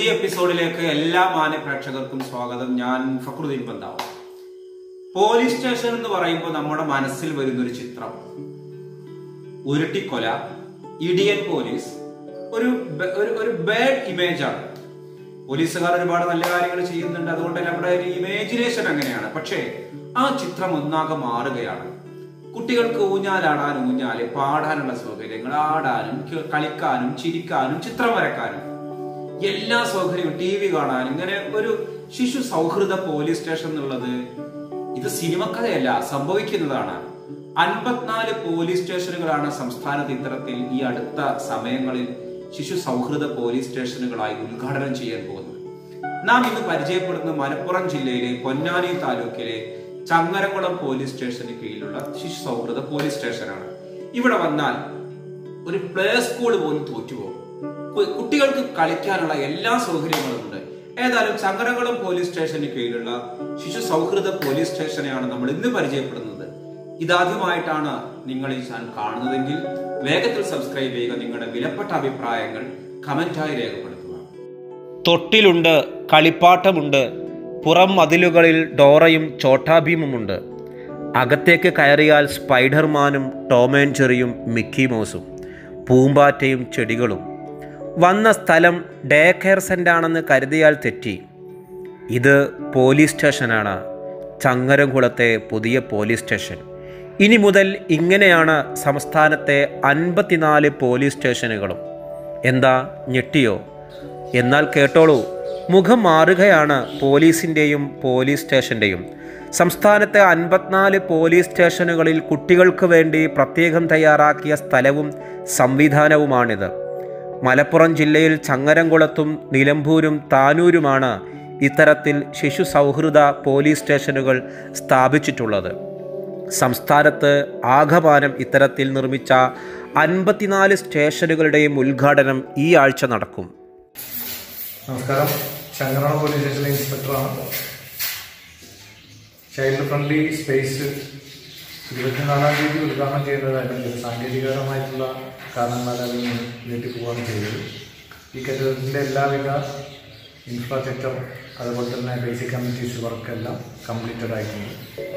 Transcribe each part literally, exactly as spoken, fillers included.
പുതിയ എപ്പിസോഡിലേക്ക് എല്ലാ മാന്യ പ്രേക്ഷകർക്കും സ്വാഗതം. ഞാൻ ഫക്രുദ്ദീൻ പന്താവ്. പോലീസ് സ്റ്റേഷൻ എന്ന് പറയുമ്പോൾ നമ്മുടെ മനസ്സിൽ വരുന്നൊരു ചിത്രം ഉരുട്ടിക്കൊല, ഇടിയൻ പോലീസ്, ഒരു ഒരു ബാഡ് ഇമേജ് ആണ്. പോലീസുകാർ ഒരുപാട് നല്ല കാര്യങ്ങൾ ചെയ്യുന്നുണ്ട്, അതുകൊണ്ട് നമ്മുടെ ഒരു ഇമാജിനേഷൻ അങ്ങനെയാണ്. പക്ഷേ ആ ചിത്രം ഒന്നാകെ മാറുകയാണ്. കുട്ടികൾക്ക് ഊഞ്ഞാലാടാൻ ഊഞ്ഞാല്, പാടാനുള്ള സൗകര്യങ്ങൾ, ആടാനും കളിക്കാനും ചിരിക്കാനും ചിത്രം വരക്കാനും എല്ലാ സൗകര്യവും, ടി വി കാണാനും, ഇങ്ങനെ ഒരു ശിശു സൗഹൃദ പോലീസ് സ്റ്റേഷൻ എന്നുള്ളത് ഇത് സിനിമക്കഥയല്ല, സംഭവിക്കുന്നതാണ്. അൻപത്തിനാല് പോലീസ് സ്റ്റേഷനുകളാണ് സംസ്ഥാനത്ത് ഇത്തരത്തിൽ ഈ അടുത്ത സമയങ്ങളിൽ ശിശു സൗഹൃദ പോലീസ് സ്റ്റേഷനുകളായി ഉദ്ഘാടനം ചെയ്യാൻ പോകുന്നത്. നാം ഇന്ന് പരിചയപ്പെടുന്ന മലപ്പുറം ജില്ലയിലെ പൊന്നാനി താലൂക്കിലെ ചങ്ങരംകുളം പോലീസ് സ്റ്റേഷന് കീഴിലുള്ള ശിശു സൗഹൃദ പോലീസ് സ്റ്റേഷനാണ്. ഇവിടെ വന്നാൽ ഒരു പ്ലേ സ്കൂൾ പോലും തോറ്റുപോകും. കുട്ടികൾക്ക് കളിക്കാനുള്ള എല്ലാ സൗകര്യങ്ങളും ഉണ്ട്. ഏതായാലും ചങ്ങരംകുളം പോലീസ് സ്റ്റേഷന് കീഴിലുള്ള ശിശു സൗഹൃദ പോലീസ് സ്റ്റേഷനെയാണ് നമ്മൾ ഇന്ന് പരിചയപ്പെടുന്നത്. ഇതാദ്യമായിട്ടാണ് നിങ്ങൾ ഈ ചാനൽ കാണുന്നതെങ്കിൽ വേഗത്തിൽ സബ്സ്ക്രൈബ് ചെയ്യുക. നിങ്ങളുടെ വിലപ്പെട്ട അഭിപ്രായങ്ങൾ കമന്റായി രേഖപ്പെടുത്തുക. തൊട്ടിലുണ്ട്, കളിപ്പാട്ടമുണ്ട്, പുറം മതിലുകളിൽ ഡോറയും ചോട്ടാഭീമുമുണ്ട്. അകത്തേക്ക് കയറിയാൽ സ്പൈഡർമാനും ടോം ആൻഡ് ജെറിയും മിക്കി മൗസും, പൂമ്പാറ്റയും ചെടികളും. വന്ന സ്ഥലം ഡേ കെയർ സെൻ്ററാണെന്ന് കരുതിയാൽ തെറ്റി. ഇത് പോലീസ് സ്റ്റേഷനാണ്, ചങ്ങരംകുളത്തെ പുതിയ പോലീസ് സ്റ്റേഷൻ. ഇനി മുതൽ ഇങ്ങനെയാണ് സംസ്ഥാനത്തെ അൻപത്തിനാല് പോലീസ് സ്റ്റേഷനുകളും. എന്താ, ഞെട്ടിയോ? എന്നാൽ കേട്ടോളൂ, മുഖം മാറുകയാണ് പോലീസിൻ്റെയും പോലീസ് സ്റ്റേഷൻ്റെയും. സംസ്ഥാനത്തെ അൻപത്തിനാല് പോലീസ് സ്റ്റേഷനുകളിൽ കുട്ടികൾക്ക് വേണ്ടി പ്രത്യേകം തയ്യാറാക്കിയ സ്ഥലവും സംവിധാനവുമാണിത്. മലപ്പുറം ജില്ലയിൽ ചങ്ങരംകുളത്തും നിലമ്പൂരും താനൂരുമാണ് ഇത്തരത്തിൽ ശിശു സൗഹൃദ പോലീസ് സ്റ്റേഷനുകൾ സ്ഥാപിച്ചിട്ടുള്ളത്. സംസ്ഥാനത്ത് ആകമാനം ഇത്തരത്തിൽ നിർമ്മിച്ച അൻപത്തിനാല് സ്റ്റേഷനുകളുടെയും ഉദ്ഘാടനം ഈ ആഴ്ച നടക്കും. നമസ്കാരം, ചങ്ങരംകുളം പോലീസ് സ്റ്റേഷനിലെ ഇൻസ്പെക്ടറാണ്. ചൈൽഡ് ഫ്രണ്ട്ലി സ്പേസ് ഇരുപത്തിനാലാം തീയതി ഉദ്ഘാടനം ചെയ്യുന്നതായിരുന്നു. സാങ്കേതികപരമായിട്ടുള്ള കാരണങ്ങളാൽ അത് നീട്ടിപ്പോവുകയാണ് ചെയ്തത്. ഈ കെട്ടിടത്തിൻ്റെ എല്ലാവിധ ഇൻഫ്രാസ്ട്രക്ചർ, അതുപോലെ തന്നെ ബേസിക് കമ്മ്യൂണിറ്റീസ് വർക്കെല്ലാം കംപ്ലീറ്റഡ് ആയിട്ടുണ്ട്.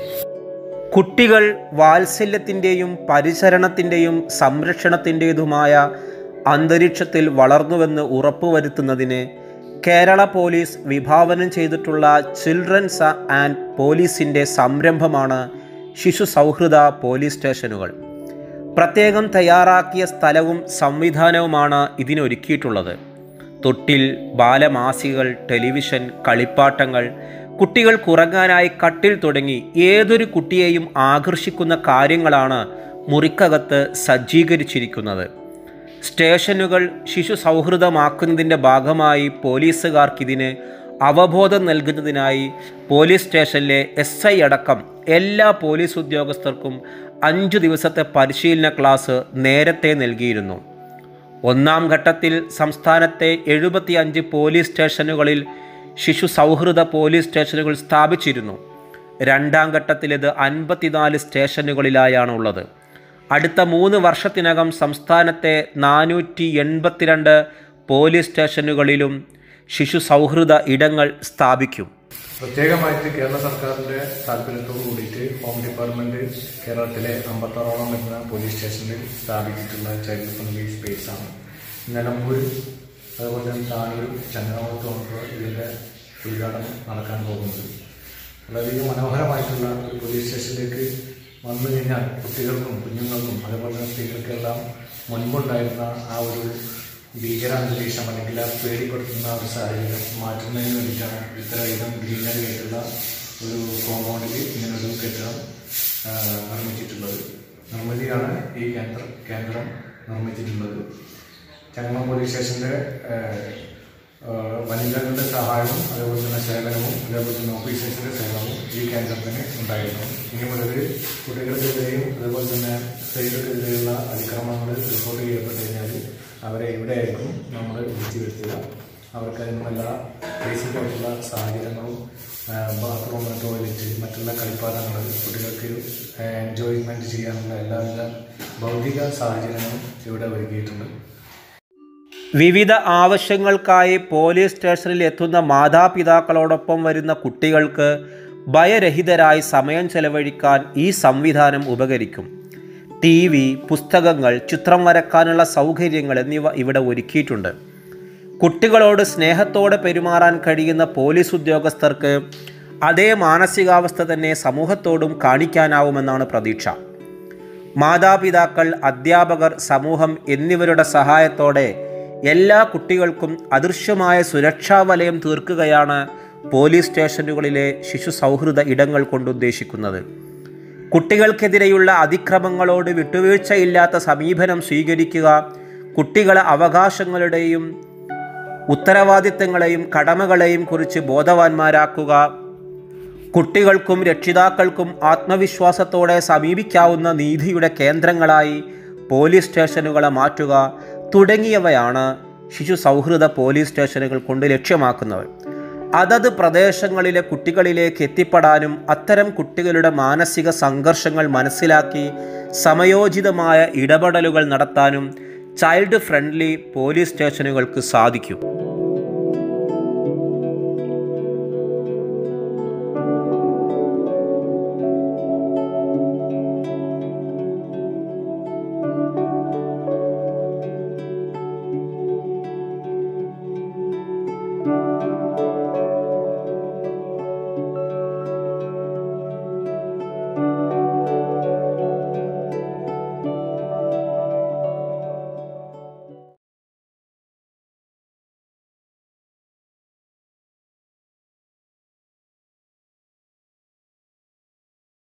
കുട്ടികൾ വാത്സല്യത്തിൻ്റെയും പരിചരണത്തിൻ്റെയും സംരക്ഷണത്തിൻ്റേതുമായ അന്തരീക്ഷത്തിൽ വളർന്നുവെന്ന് ഉറപ്പുവരുത്തുന്നതിന് കേരള പോലീസ് വിഭാവനം ചെയ്തിട്ടുള്ള ചിൽഡ്രൻസ് ആൻഡ് പോലീസിൻ്റെ സംരംഭമാണ് ശിശു സൗഹൃദ പോലീസ് സ്റ്റേഷനുകൾ. പ്രത്യേകം തയ്യാറാക്കിയ സ്ഥലവും സംവിധാനവുമാണ് ഇതിനൊരുക്കിയിട്ടുള്ളത്. തൊട്ടിൽ, ബാലമാസികൾ, ടെലിവിഷൻ, കളിപ്പാട്ടങ്ങൾ, കുട്ടികൾക്കുറങ്ങാനായി കട്ടിൽ തുടങ്ങി ഏതൊരു കുട്ടിയെയും ആകർഷിക്കുന്ന കാര്യങ്ങളാണ് മുറിക്കകത്ത് സജ്ജീകരിച്ചിരിക്കുന്നത്. സ്റ്റേഷനുകൾ ശിശു സൗഹൃദമാക്കുന്നതിൻ്റെ ഭാഗമായി പോലീസുകാർക്കിതിന് അവബോധം നൽകുന്നതിനായി പോലീസ് സ്റ്റേഷനിലെ എസ് ഐ അടക്കം എല്ലാ പോലീസ് ഉദ്യോഗസ്ഥർക്കും അഞ്ചു ദിവസത്തെ പരിശീലന ക്ലാസ് നേരത്തെ നൽകിയിരുന്നു. ഒന്നാം ഘട്ടത്തിൽ സംസ്ഥാനത്തെ എഴുപത്തി അഞ്ച് പോലീസ് സ്റ്റേഷനുകളിൽ ശിശു സൗഹൃദ പോലീസ് സ്റ്റേഷനുകൾ സ്ഥാപിച്ചിരുന്നു. രണ്ടാം ഘട്ടത്തിൽ ഇത് അൻപത്തിനാല് സ്റ്റേഷനുകളിലായാണുള്ളത്. അടുത്ത മൂന്ന് വർഷത്തിനകം സംസ്ഥാനത്തെ നാനൂറ്റി എൺപത്തിരണ്ട് പോലീസ് സ്റ്റേഷനുകളിലും ശിശു സൗഹൃദ ഇടങ്ങൾ സ്ഥാപിക്കും. പ്രത്യേകമായിട്ട് കേരള സർക്കാരിൻ്റെ താല്പര്യത്തോടു കൂടിയിട്ട് ഹോം ഡിപ്പാർട്ട്മെൻറ്റ് കേരളത്തിലെ അമ്പത്താറോളം വരുന്ന പോലീസ് സ്റ്റേഷനിൽ സ്ഥാപിച്ചിട്ടുള്ള ചൈൽഡ് ഫ്രണ്ട്ലി സ്പേസാണ്. നിലമ്പൂർ, അതുപോലെ തന്നെ താനൂർ, ചങ്ങരംകുളത്തുമാണ് ഇതിൻ്റെ ഉദ്ഘാടനം നടക്കാൻ പോകുന്നത്. വളരെയധികം മനോഹരമായിട്ടുള്ള ഒരു പോലീസ് സ്റ്റേഷനിലേക്ക് വന്നു കഴിഞ്ഞാൽ കുട്ടികൾക്കും കുഞ്ഞുങ്ങൾക്കും അതുപോലെ തന്നെ സ്ത്രീകൾക്കെല്ലാം മുൻപുണ്ടായിരുന്ന ആ ഒരു ഭീകരാന്തരീക്ഷം അല്ലെങ്കിൽ ആ പേടിപ്പെടുത്തുന്ന ഒരു സാഹചര്യം മാറ്റുന്നതിന് വേണ്ടിയിട്ടാണ് ഇത്രയധികം ഗ്രീനറി ആയിട്ടുള്ള ഒരു കോമ്പൗണ്ടിൽ ഇങ്ങനൊരു കെട്ടിടം നിർമ്മിച്ചിട്ടുള്ളത്. നിർമ്മിതിയാണ് ഈ കേന്ദ്ര കേന്ദ്രം നിർമ്മിച്ചിട്ടുള്ളത്. ചങ്ങരംകുളം പോലീസ് സ്റ്റേഷൻ്റെ വനിതകളുടെ സഹായവും അതുപോലെ തന്നെ സേവനവും അതേപോലെ തന്നെ ഓഫീസേഴ്സിൻ്റെ സേവനവും ഈ കേന്ദ്രത്തിന് ഉണ്ടായിരുന്നു. ഇനി മുതൽ കുട്ടികൾക്കെതിരെയും അതുപോലെ തന്നെ സ്ത്രീകൾക്കെതിരെയുള്ള അതിക്രമങ്ങൾ റിപ്പോർട്ട് ചെയ്യപ്പെട്ട് കഴിഞ്ഞാൽ അവരെ എവിടെയായിരിക്കും നമ്മൾ വിളിച്ചു വരുത്തുക. അവർക്ക് അതിനുള്ള ബേസിക് ആയിട്ടുള്ള സാഹചര്യങ്ങളും ബാത്റൂം, ടോയ്ലറ്റ്, മറ്റുള്ള കളിപ്പാട്ടങ്ങൾ, കുട്ടികൾക്ക് എൻജോയ്മെൻറ്റ് ചെയ്യാനുള്ള എല്ലാവിധ ഭൗതിക സാഹചര്യങ്ങളും ഇവിടെ ഒരുക്കിയിട്ടുണ്ട്. വിവിധ ആവശ്യങ്ങൾക്കായി പോലീസ് സ്റ്റേഷനിൽ എത്തുന്ന മാതാപിതാക്കളോടൊപ്പം വരുന്ന കുട്ടികൾക്ക് ഭയരഹിതരായി സമയം ചെലവഴിക്കാൻ ഈ സംവിധാനം ഉപകരിക്കും. ടി വി, പുസ്തകങ്ങൾ, ചിത്രം വരക്കാനുള്ള സൗകര്യങ്ങൾ എന്നിവ ഇവിടെ ഒരുക്കിയിട്ടുണ്ട്. കുട്ടികളോട് സ്നേഹത്തോടെ പെരുമാറാൻ കഴിയുന്ന പോലീസ് ഉദ്യോഗസ്ഥർക്ക് അതേ മാനസികാവസ്ഥ തന്നെ സമൂഹത്തോടും കാണിക്കാനാവുമെന്നാണ് പ്രതീക്ഷ. മാതാപിതാക്കൾ, അധ്യാപകർ, സമൂഹം എന്നിവരുടെ സഹായത്തോടെ എല്ലാ കുട്ടികൾക്കും അദൃശ്യമായ സുരക്ഷാ വലയം തീർക്കുകയാണ് പോലീസ് സ്റ്റേഷനുകളിലെ ശിശു സൗഹൃദ ഇടങ്ങൾ കൊണ്ടുദ്ദേശിക്കുന്നത്. കുട്ടികൾക്കെതിരെയുള്ള അതിക്രമങ്ങളോട് വിട്ടുവീഴ്ചയില്ലാത്ത സമീപനം സ്വീകരിക്കുക, കുട്ടികളെ അവകാശങ്ങളുടെയും ഉത്തരവാദിത്തങ്ങളെയും കടമകളെയും കുറിച്ച് ബോധവാന്മാരാക്കുക, കുട്ടികൾക്കും രക്ഷിതാക്കൾക്കും ആത്മവിശ്വാസത്തോടെ സമീപിക്കാവുന്ന നീതിയുടെ കേന്ദ്രങ്ങളായി പോലീസ് സ്റ്റേഷനുകളെ മാറ്റുക തുടങ്ങിയവയാണ് ശിശു സൗഹൃദ പോലീസ് സ്റ്റേഷനുകൾ കൊണ്ട് ലക്ഷ്യമാക്കുന്നത്. അതത് പ്രദേശങ്ങളിലെ കുട്ടികളിലേക്ക് എത്തിപ്പെടാനും അത്തരം കുട്ടികളുടെ മാനസിക സംഘർഷങ്ങൾ മനസ്സിലാക്കി സമയോചിതമായ ഇടപെടലുകൾ നടത്താനും ചൈൽഡ് ഫ്രണ്ട്ലി പോലീസ് സ്റ്റേഷനുകൾക്ക് സാധിക്കും.